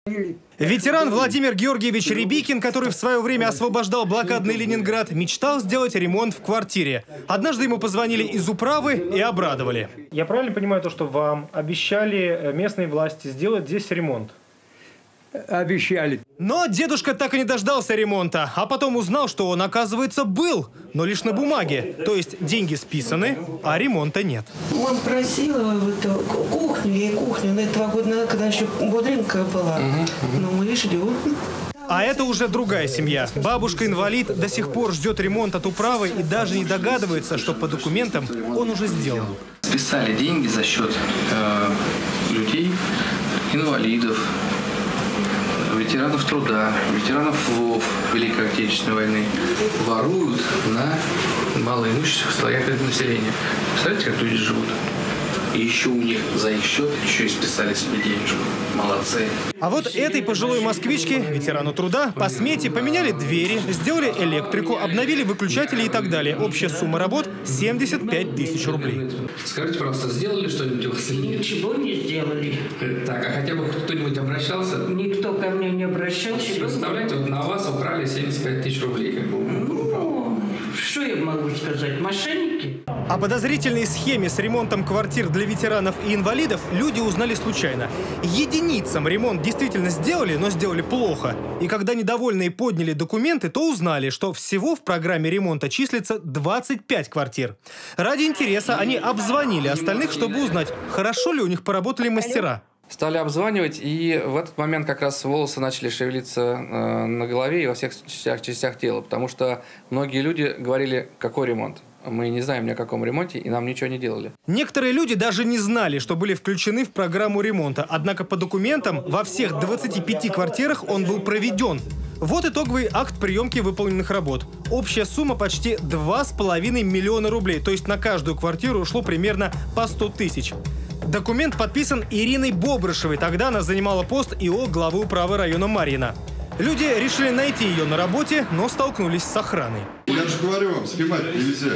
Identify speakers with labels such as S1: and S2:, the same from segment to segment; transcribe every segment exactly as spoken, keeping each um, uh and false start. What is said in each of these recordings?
S1: Ветеран Владимир Георгиевич Рябикин, который в свое время освобождал блокадный Ленинград, мечтал сделать ремонт в квартире. Однажды ему позвонили из управы и обрадовали.
S2: Я правильно понимаю то, что вам обещали местные власти сделать здесь ремонт?
S3: Обещали.
S1: Но дедушка так и не дождался ремонта, а потом узнал, что он, оказывается, был, но лишь на бумаге. То есть деньги списаны, а ремонта нет.
S4: Он просил эту кухню, ей кухню, на два года назад, когда еще бодренькая была. Uh-huh. Но мы ждем.
S1: А это уже другая семья. Бабушка-инвалид до сих пор ждет ремонт от управы и даже не догадывается, что по документам он уже сделан.
S5: Списали деньги за счет э, людей, инвалидов, ветеранов труда, ветеранов ВОВ Великой Отечественной войны. Воруют на малоимущих слоях населения. Представляете, как люди живут? И еще у них за их счет еще и списали себе денежку. Молодцы.
S1: А вот этой пожилой москвичке, ветерану труда, по смете поменяли двери, сделали электрику, обновили выключатели и так далее. Общая сумма работ – семьдесят пять тысяч рублей.
S5: Скажите, просто сделали что-нибудь у вас?
S6: Ничего не сделали.
S5: Так, а хотя бы кто-нибудь обращался?
S6: Никто ко мне не обращался.
S5: Представляете, вот на вас украли семьдесят пять тысяч рублей. Как бы.
S6: Ну, что я могу сказать? Мошенники?
S1: О подозрительной схеме с ремонтом квартир для ветеранов и инвалидов люди узнали случайно. Единицам ремонт действительно сделали, но сделали плохо. И когда недовольные подняли документы, то узнали, что всего в программе ремонта числится двадцать пять квартир. Ради интереса они обзвонили остальных, чтобы узнать, хорошо ли у них поработали мастера.
S7: Стали обзванивать, и в этот момент как раз волосы начали шевелиться э, на голове и во всех частях, частях тела, потому что многие люди говорили, какой ремонт. Мы не знаем ни о каком ремонте, и нам ничего не делали.
S1: Некоторые люди даже не знали, что были включены в программу ремонта. Однако по документам во всех двадцати пяти квартирах он был проведен. Вот итоговый акт приемки выполненных работ. Общая сумма почти два с половиной миллиона рублей. То есть на каждую квартиру ушло примерно по сто тысяч. Документ подписан Ириной Бобрышевой. Тогда она занимала пост ИО главы управы района Марьино. Люди решили найти ее на работе, но столкнулись с охраной.
S8: Я же говорю вам, снимать нельзя.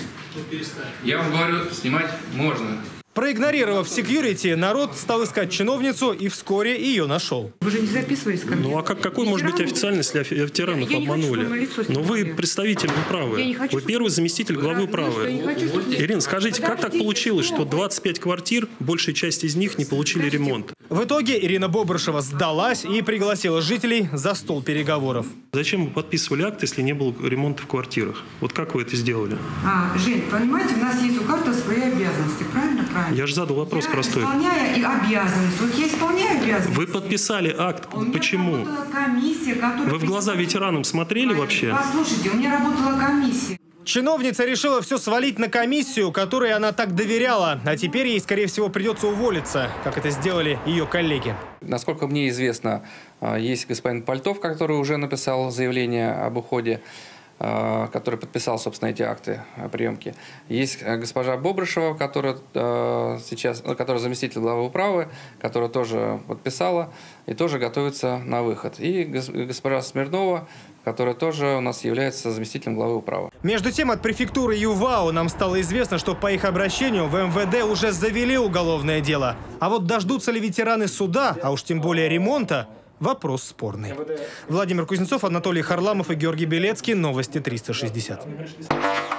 S5: Я вам говорю, снимать можно.
S1: Проигнорировав секьюрити, народ стал искать чиновницу и вскоре ее нашел.
S9: Вы же не записывались ко мне?
S10: Ну а как, какой может быть официальность, если ветеранов обманули? Но вы представитель управы. Вы первый заместитель главы управы. Ирина, скажите, как так получилось, что двадцать пять квартир, большая часть из них не получили ремонт?
S1: В итоге Ирина Бобрышева сдалась и пригласила жителей за стол переговоров.
S10: Зачем вы подписывали акт, если не было ремонта в квартирах? Вот как вы это сделали?
S9: А, Жень, понимаете, у нас есть у каждого свои обязанности, правильно? Правильно.
S10: Я же задал вопрос
S9: я
S10: простой.
S9: Исполняю и обязанность. Вот я исполняю обязанность.
S10: Вы подписали акт.
S9: У меня
S10: Почему?
S9: комиссия, которая...
S10: Вы в глаза ветеранам смотрели вообще?
S9: Послушайте, у меня работала комиссия.
S1: Чиновница решила все свалить на комиссию, которой она так доверяла. А теперь ей, скорее всего, придется уволиться, как это сделали ее коллеги.
S7: Насколько мне известно, есть господин Пальтов, который уже написал заявление об уходе, который подписал, собственно, эти акты приемки. Есть госпожа Бобрышева, которая сейчас, которая заместитель главы управы, которая тоже подписала и тоже готовится на выход. И госпожа Смирнова, которая тоже у нас является заместителем главы управы.
S1: Между тем, от префектуры ЮВАО нам стало известно, что по их обращению в эм вэ дэ уже завели уголовное дело. А вот дождутся ли ветераны суда, а уж тем более ремонта, вопрос спорный. Владимир Кузнецов, Анатолий Харламов и Георгий Белецкий. Новости триста шестьдесят.